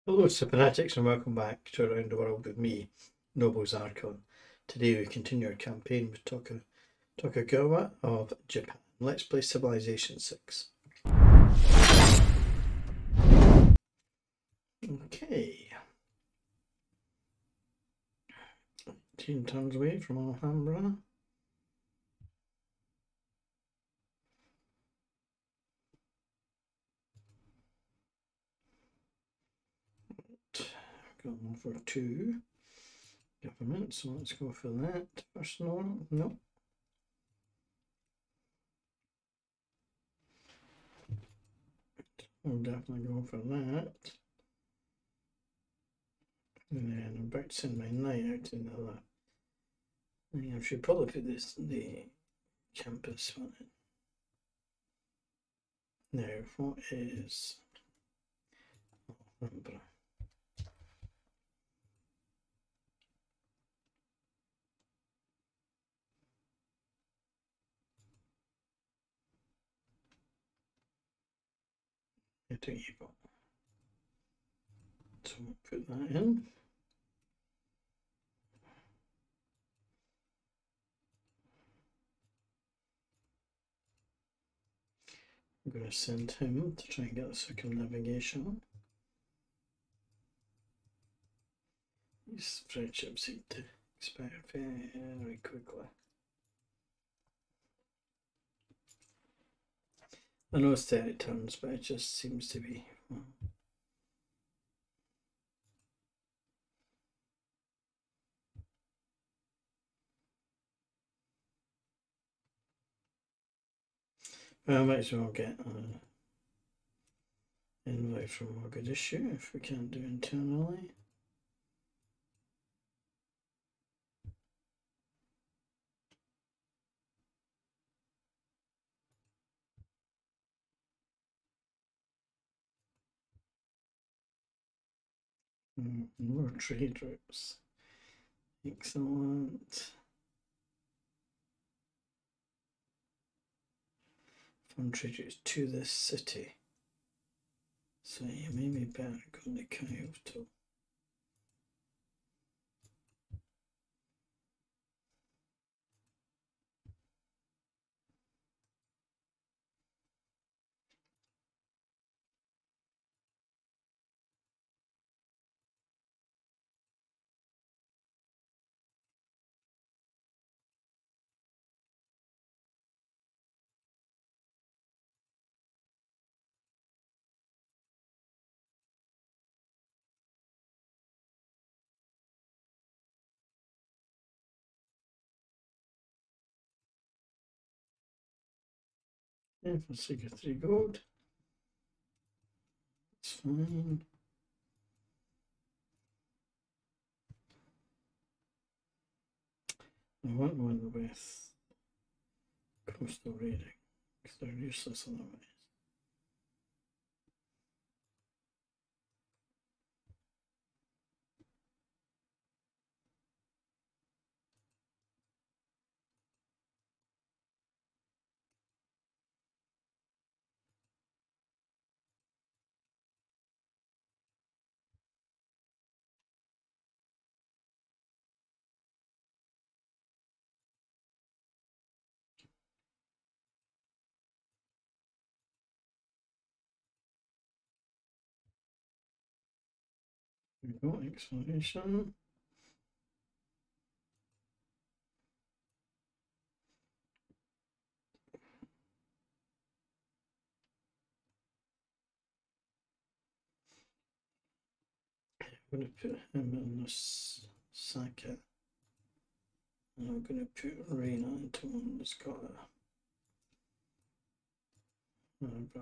Hello, Fanatics, and welcome back to Around the World with me, Noble Zarkon. Today we continue our campaign with Tokugawa of Japan. Let's play Civilization 6. Okay. 18 turns away from Alhambra. Going for 2 government, so let's go for that. Personal, no. We'll definitely go for that. And then I'm about to send my knight out in the lab. I should probably put this in the campus one in. Now, what is Alhambra? Into evil. So we'll put that in. I'm going to send him to try and get the circumnavigation. These friendships seem to expire very quickly. I know it's 30 turns, but it just seems to be. Well, I might as well get an invite from Mogadishu if we can't do internally. More trade routes. Excellent. Fund trade routes to this city. So you may be better going to Kyoto. Yeah, for sake of 3 gold. It's fine. I want one with coastal raiding because they're useless otherwise. We got exploration. I'm going to put him in this Saka. And I'm going to put Reina into one that's got a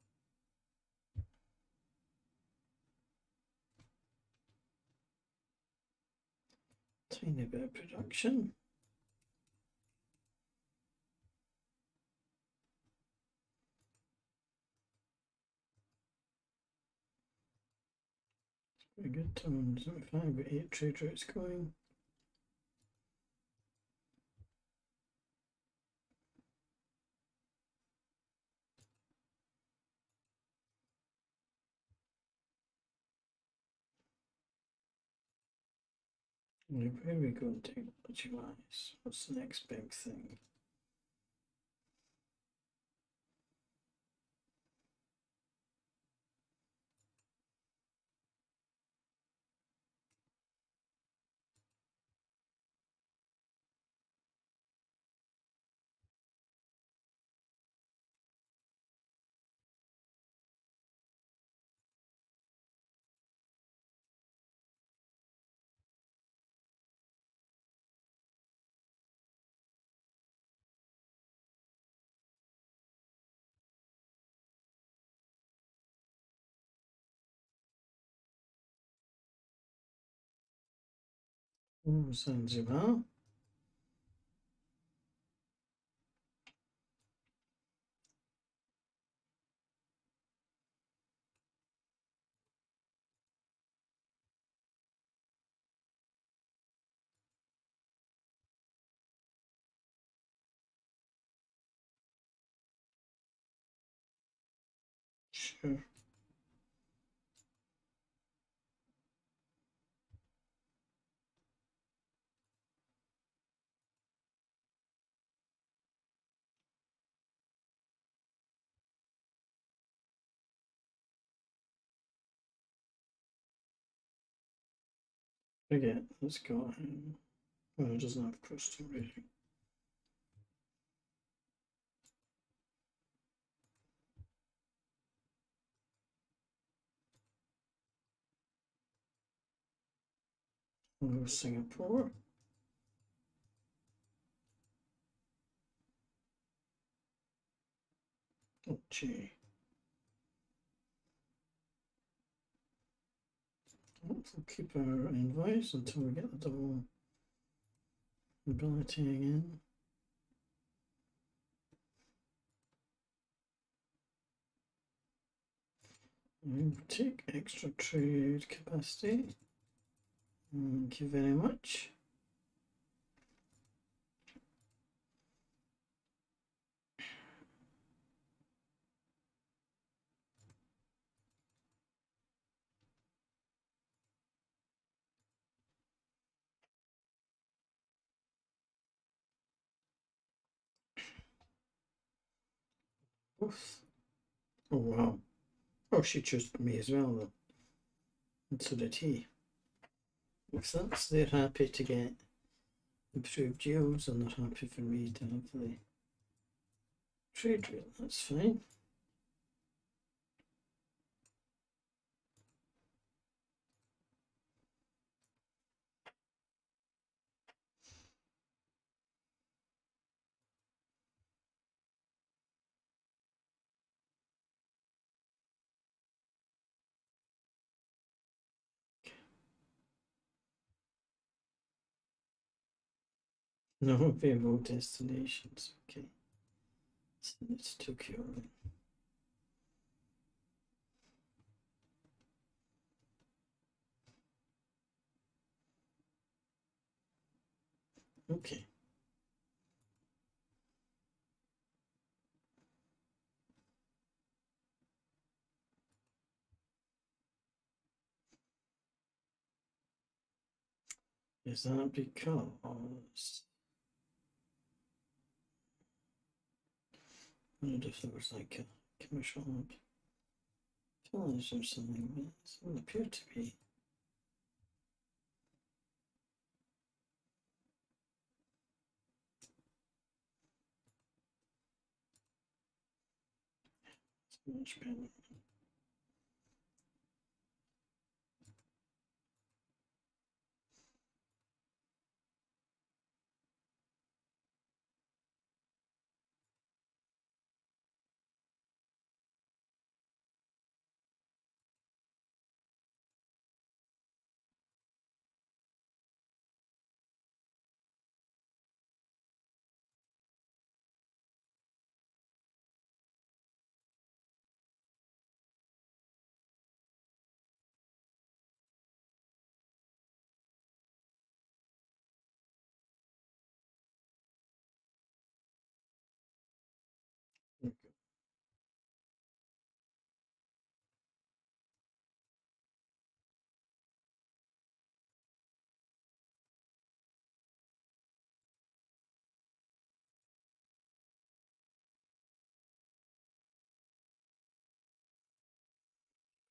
tiny bit of production. Very good. 75 with 8 trade routes going. Where are we going technology-wise? What's the next big thing? Oh, Zanzibar. Sure. Forget. Let's go. Well, it doesn't have coastal rating. We'll go Singapore. Oh, gee. We'll keep our invoice until we get the double ability again. We'll take extra trade capacity. Thank you very much. Oof. Oh, wow. Oh, she chose me as well, though. And so did he. If that's, they're happy to get improved yields and they're happy for me to have the trade rate. That's fine. No available destinations. Okay. So it's Tokyo. Okay. Is that because I wonder if there was like a commercial village or something, but it doesn't appear to be. It's much better.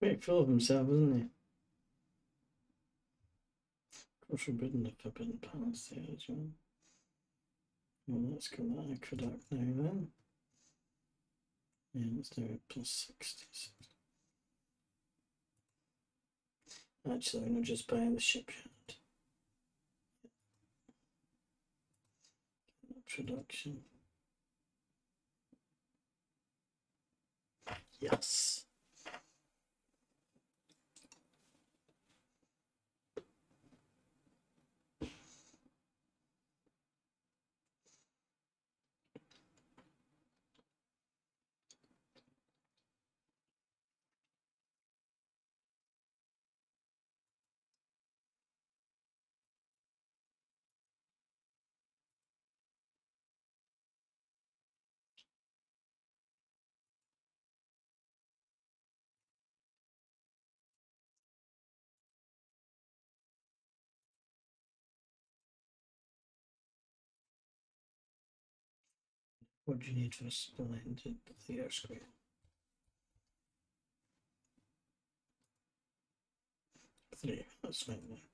Quite full of himself, isn't he? Of course, we're building the Forbidden Palace there as well. Well, let's go that aqueduct now then. Yeah, let's do it plus 60. Actually, I'm just buying the shipyard. Production. Yes. What do you need for a splendid theatre square? 3, that's fine then.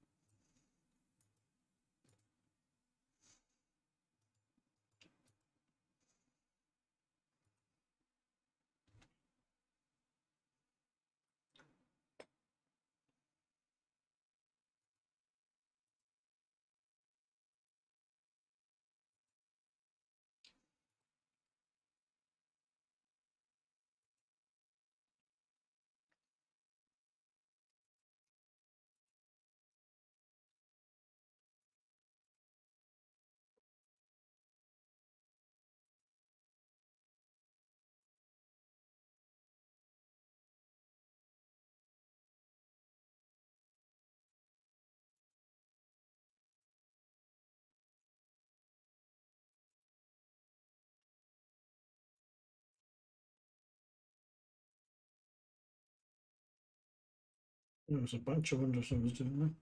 There was a bunch of wonders I was doing there.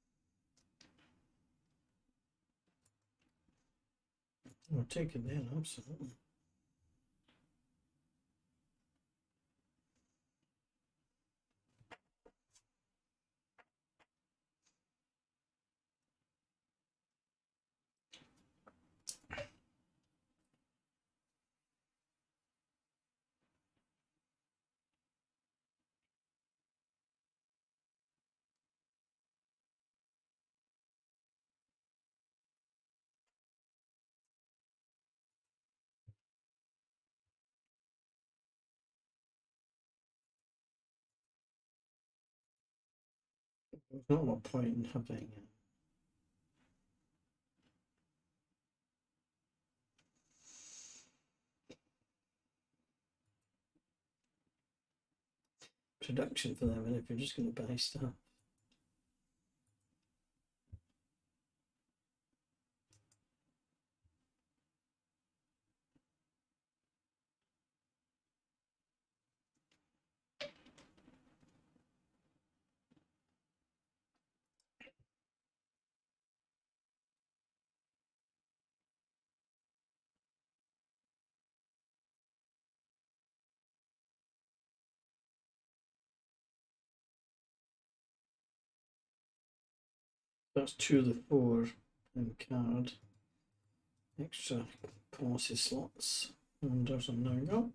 I'll take it then, absolutely. There's not a point in having production for them, and if you're just going to buy stuff. That's 2 of the 4 in card. Extra policy slots. And there's a no-go.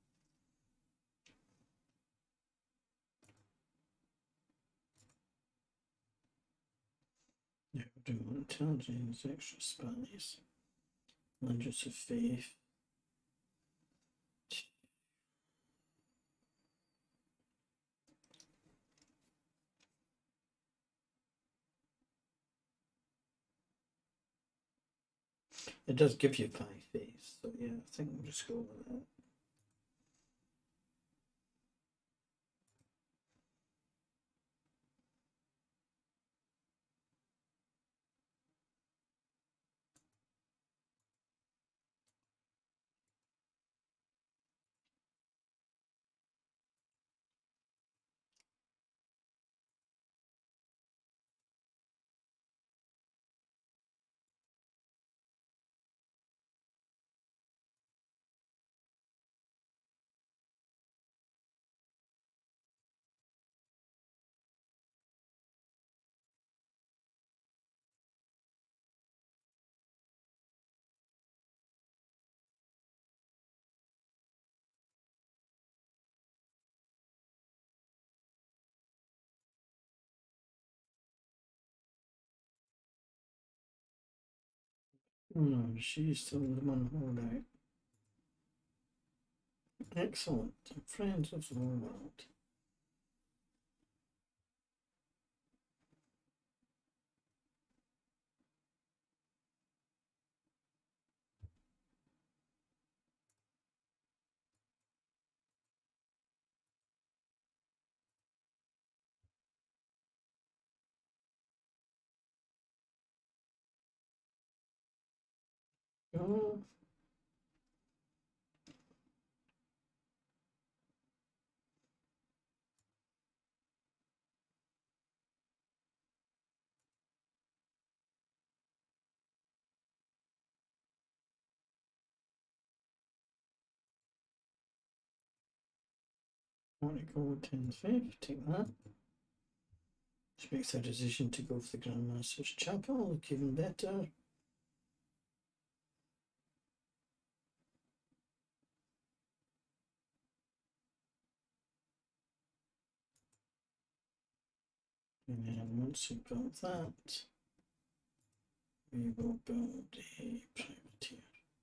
Yeah, we're doing intelligence, extra spies. Legends of Faith. It does give you 5 faith, so yeah, I think we'll just go with that. No, she's still the one holdout. Excellent. Friends of the world. Oh, want to go 10-5, take that. She makes her decision to go for the Grandmaster's Chapel, look even better. And then once we've built that, we will build a privateer.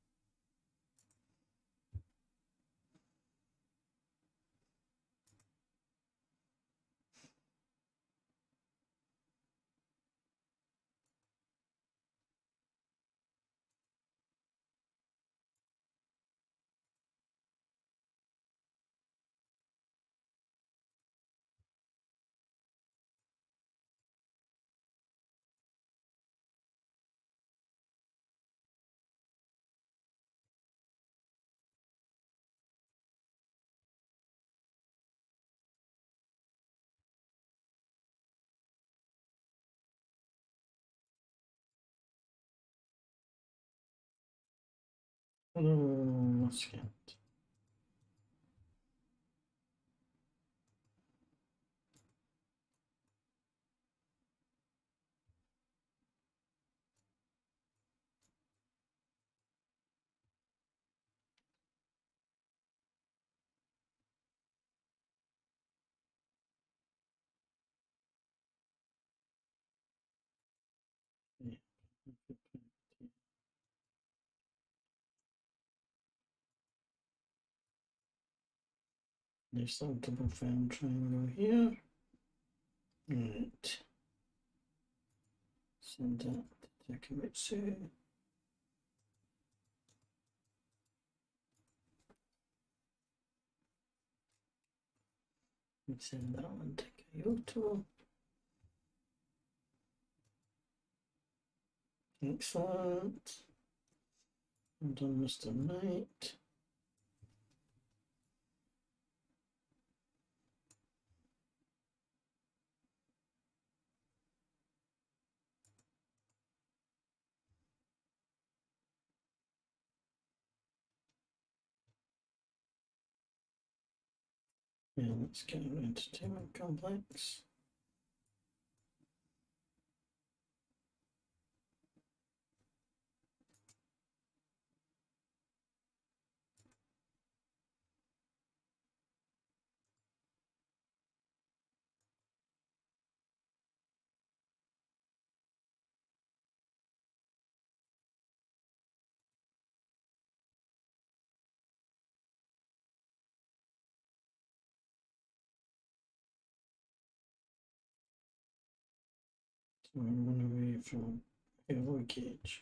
Hello, Scout. Yeah. There's a double found triangle here. Right. Send that to Takamitsu. And send that one to Kyoto. Excellent. Well done, Mr. Knight. Yeah, let's get an entertainment complex. So I run away from Hello Cage.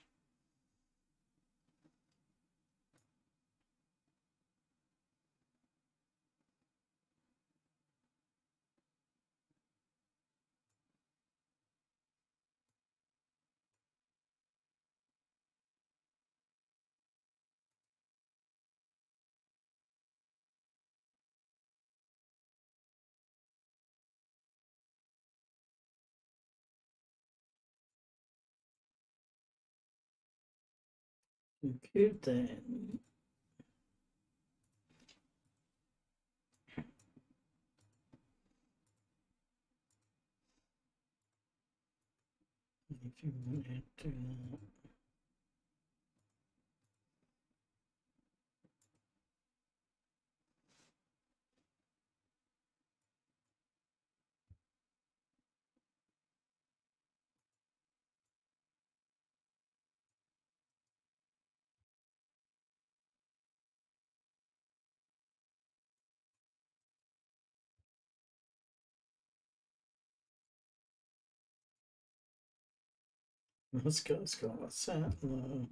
You could then if you wanted to Let's go. What's that? No.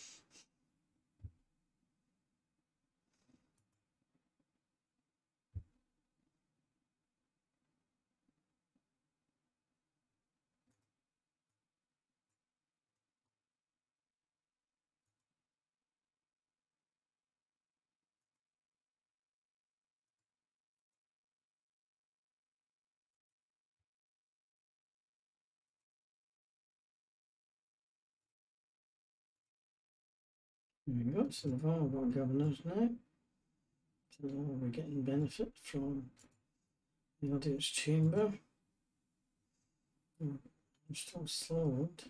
There we go. So we've all got governors now. So now we're getting benefit from the audience chamber. I'm still slowed.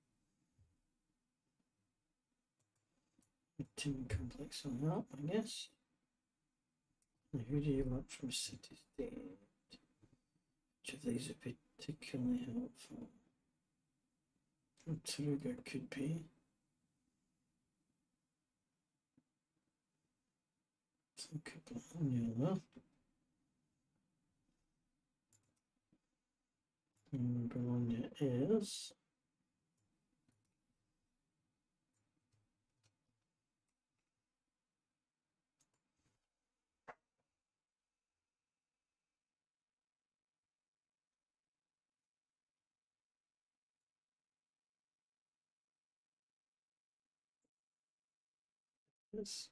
Team complex on that, I guess. Now, who do you want from city state? Which of these are particularly helpful? Tokugawa could be. Some couple on yellow. And Bologna is. Yes.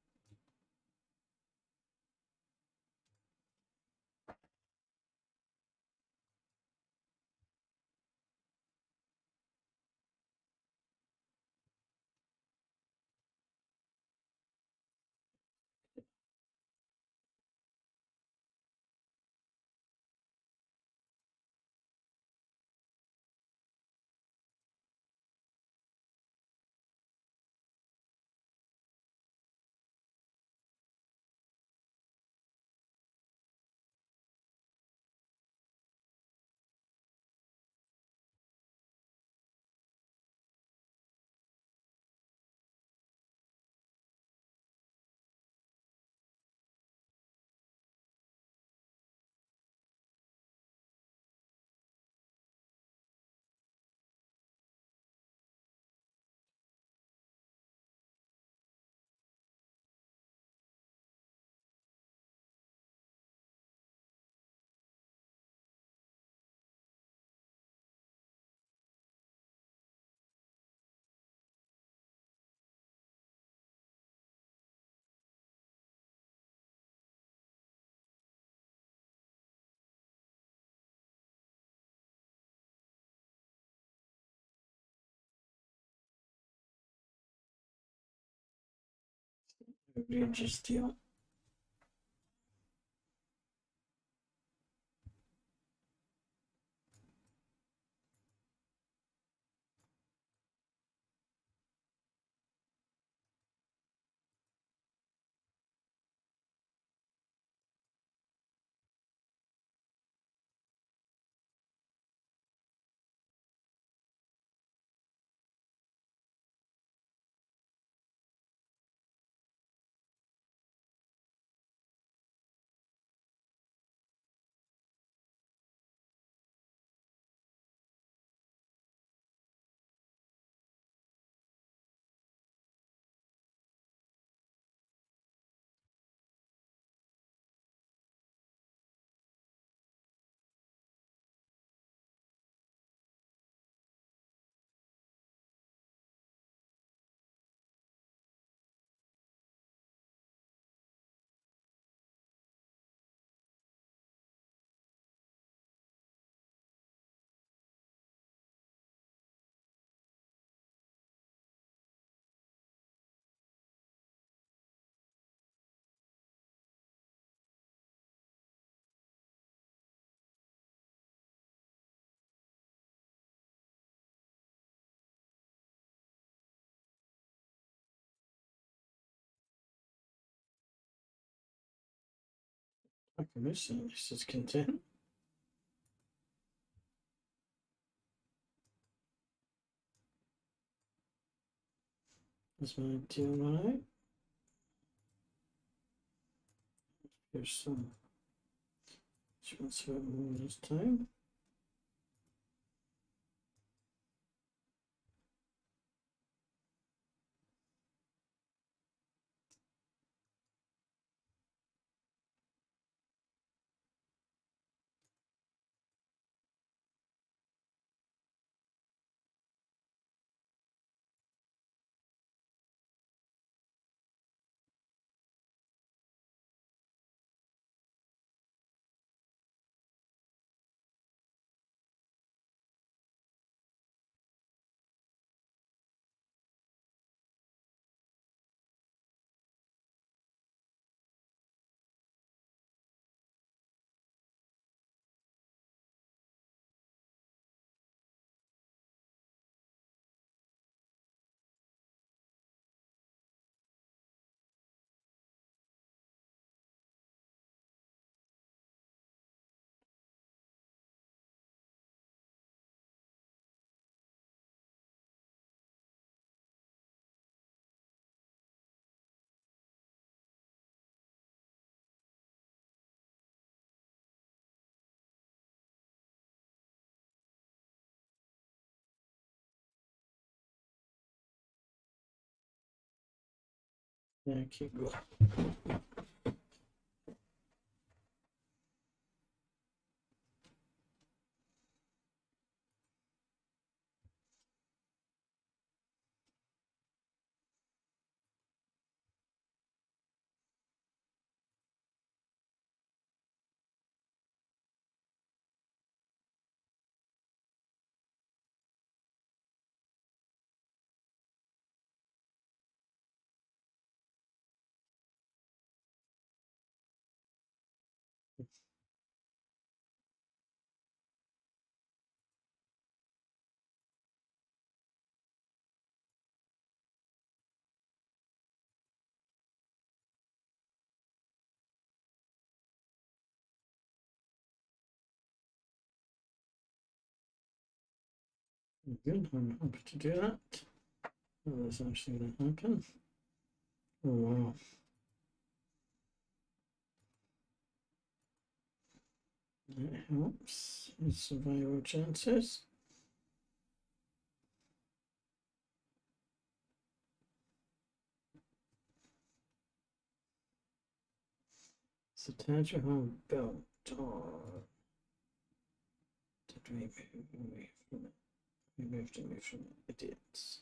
Outrageous deal. I can miss it. This is content. That's my deal run out. Here's some. Transfer more this time. Yeah, keep going. Good, I'm happy to do that. Oh, that's actually going to happen. Oh, wow. That helps. His survival chances. Is the Taj Mahal built, or did we move away from it? We moved away from it, idiots.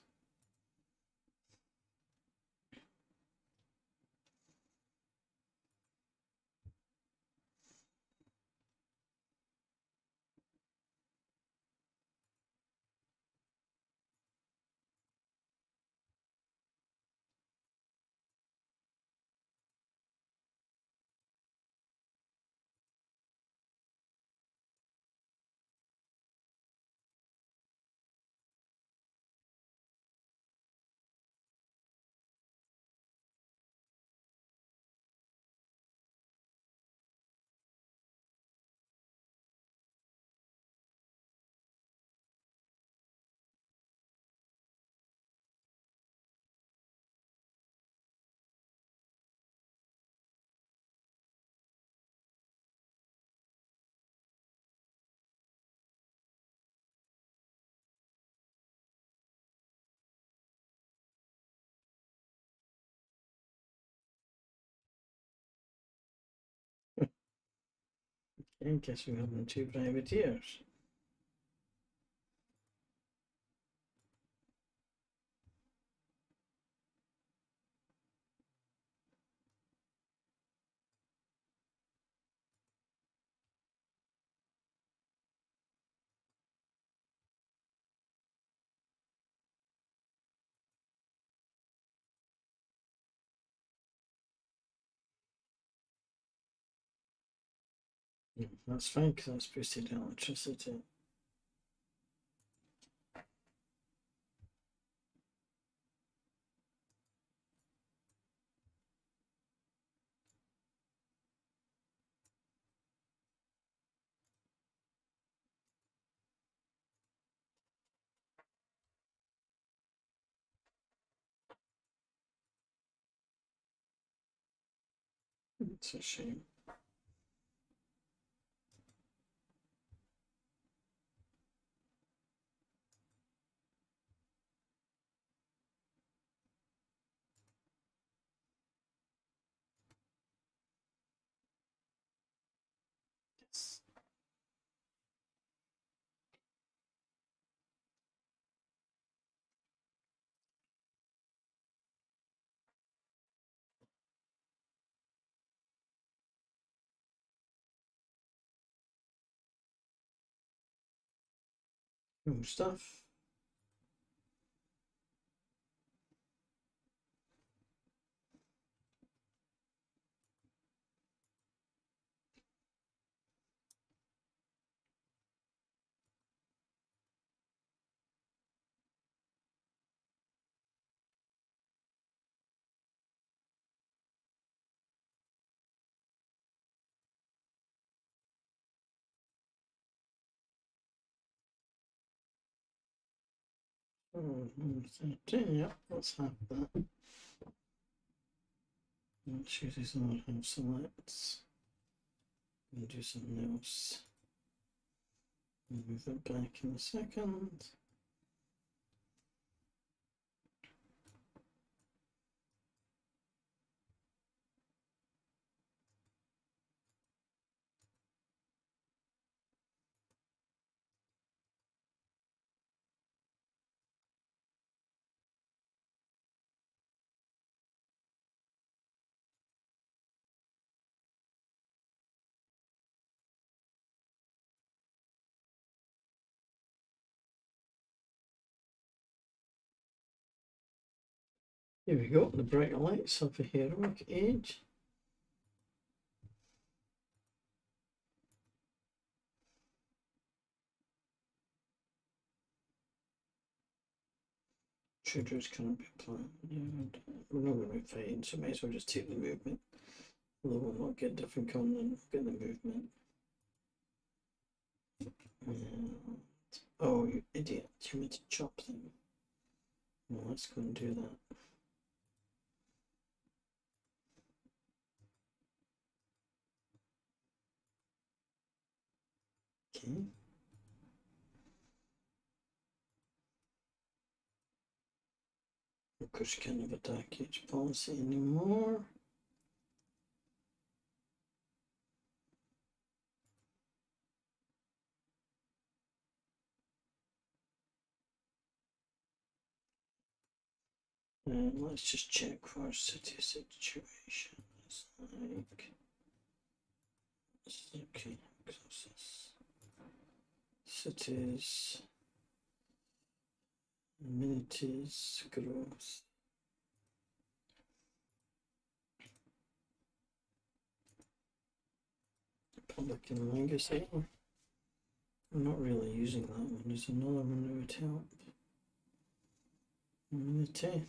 I guess we have two privateers. That's fine because that's boosted electricity. It's a shame. Yes. Cool stuff. Oh, 13, yep, let's have that. Let's choose these not have selects. And do something else. Move it back in a second. Here we go, the bright lights of a heroic age. Intruders cannot be applied. We're not going to be fighting, so might as well just take the movement. Although we'll not get different continent, we'll get the movement. Oh, you idiot, you meant to chop them. Well, let's go and do that. Okay. Of course, you can't have attack each policy anymore. And let's just check for city situation. It's like, okay, cities, amenities, growth. Public and legacy. I'm not really using that one. There's another one that would help. Amenity.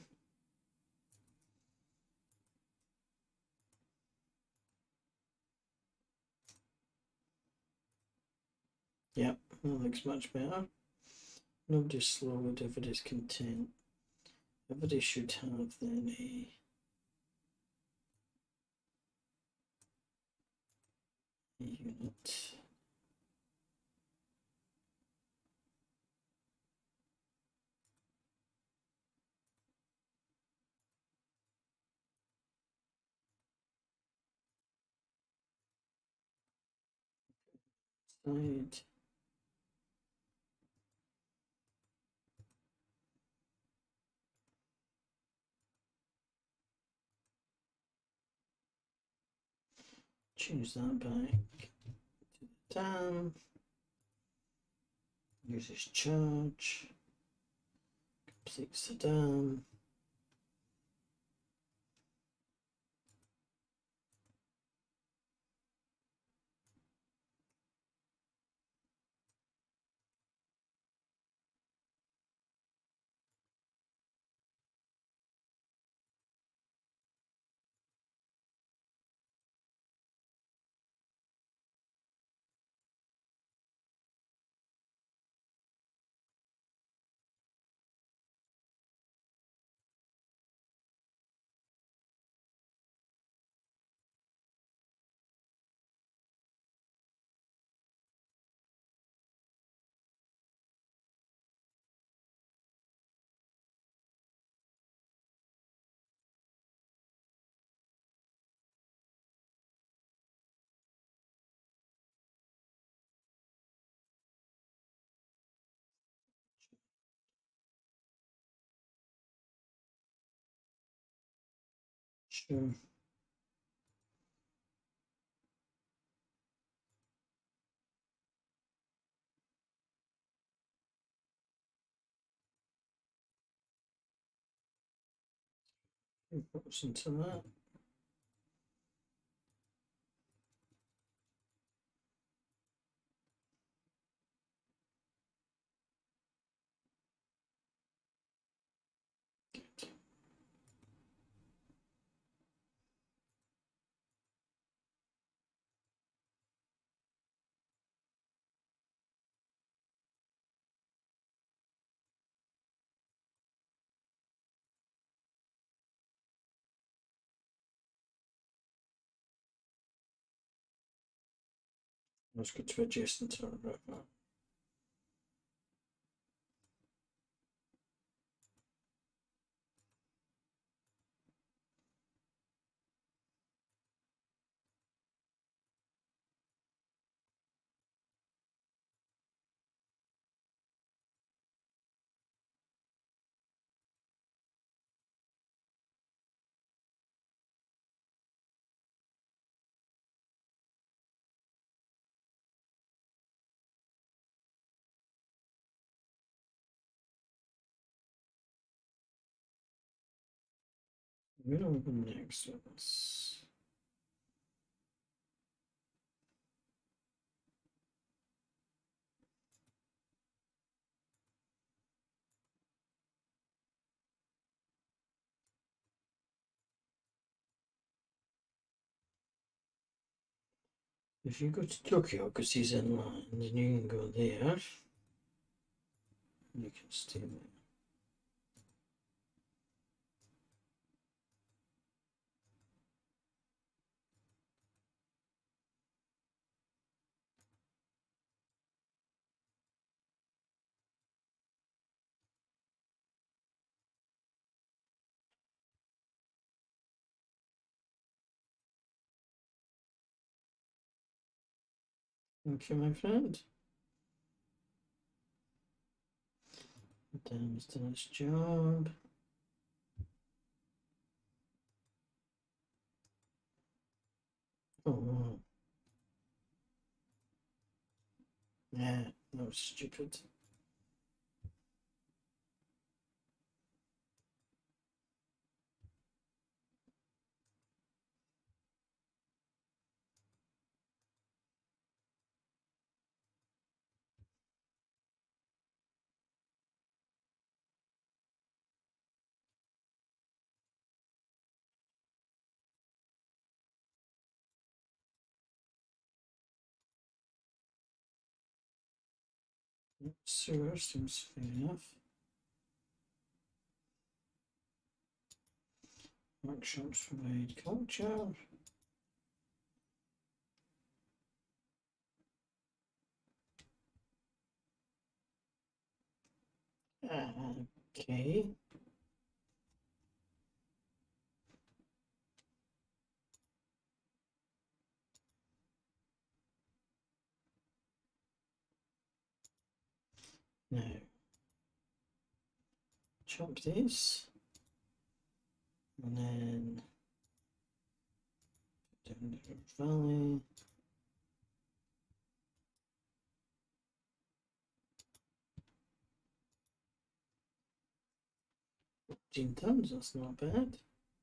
Yep, that looks much better. Nobody's slowed, everybody's content. Everybody should have then a unit. Side. Change that back to the dam. Uses charge. Completes the dam. Sure. Goes into that. Let's go to adjacent to the river. We don't open next ones. If you go to Tokyo, because he's in line, then you can go there. You can stay there. Thank you, my friend. Dan's done his job. Oh, wow. Yeah, that was stupid. Sewer seems fair enough. Workshops provide culture. Okay. Now, chop this. And then down the valley. 15 tons, that's not bad.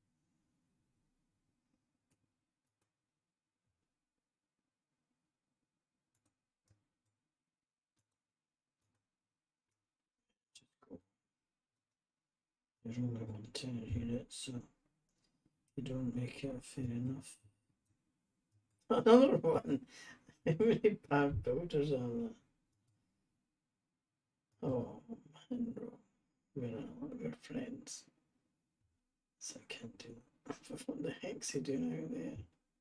Just go. There's only 110 units, so you don't make it fair enough. Another one. How many bad builders are there? Oh, man, bro. We're friends. So I can't do that. What the heck's he doing out there?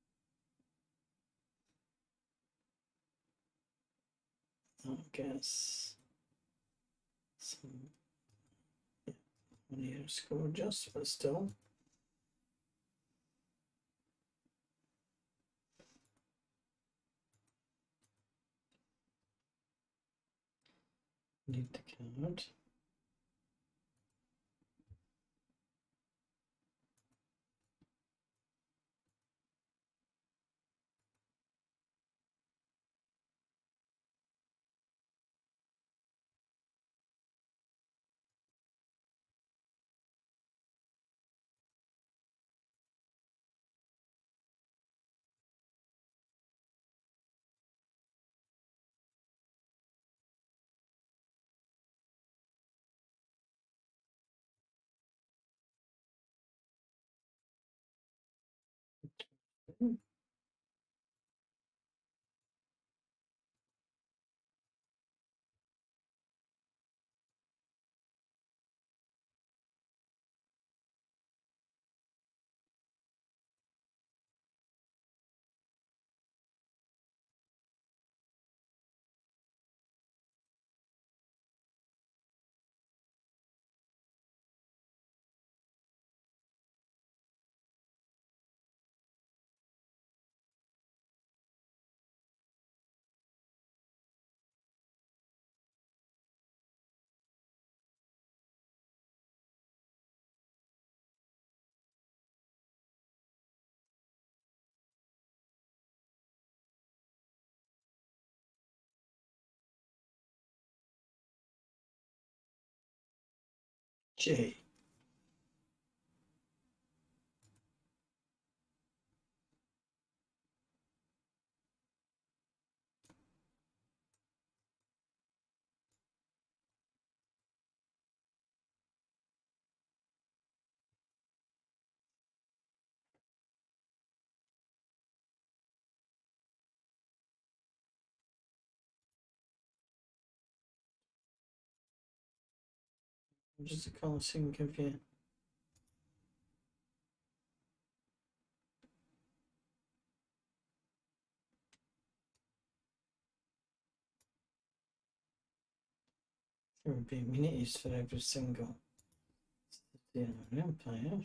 I guess some 1 year score just, but still. Need the card. J. What does the Colosseum give you? There would be amenities for every single city in an empire.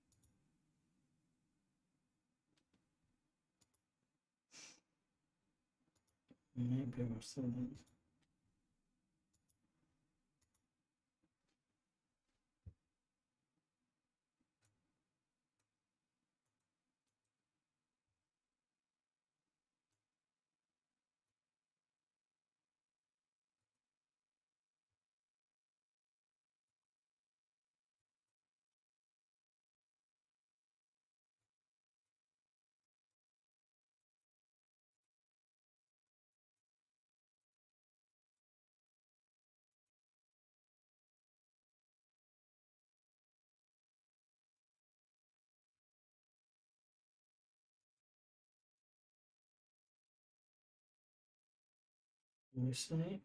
Maybe or something. You say?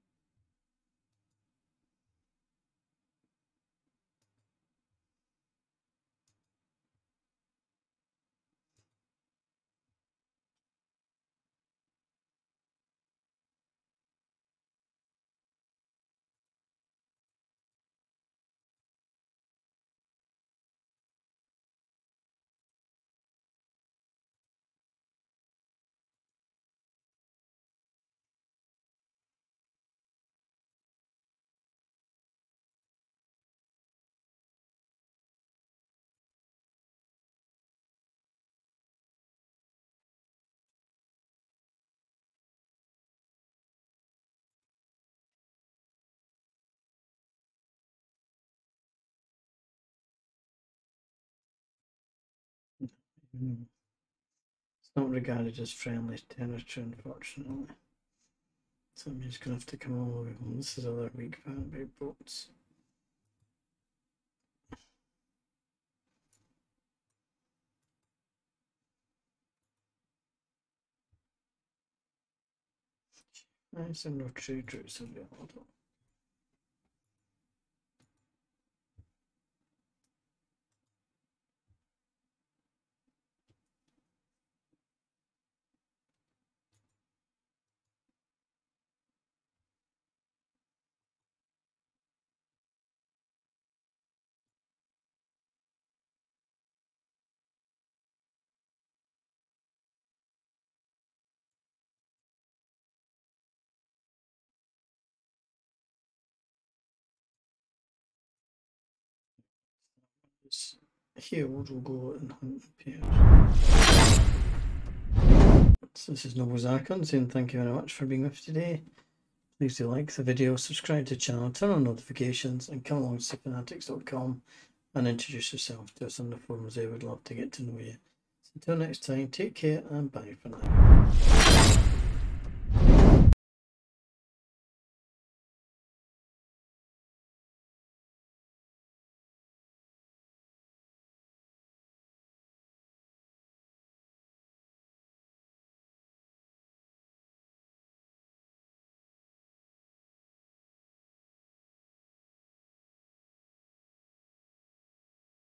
It's not regarded as friendly territory, unfortunately. So I'm just going to have to come all the way home. This is other weak Vanby boats. Nice and no trade routes available. Here we'll go and hunt pairs. So this is Noble Zarkon saying thank you very much for being with us today. Please do like the video, subscribe to the channel, turn on notifications, and come along to fanatics.com and introduce yourself to us on the forums. They would love to get to know you. So until next time, take care and bye for now.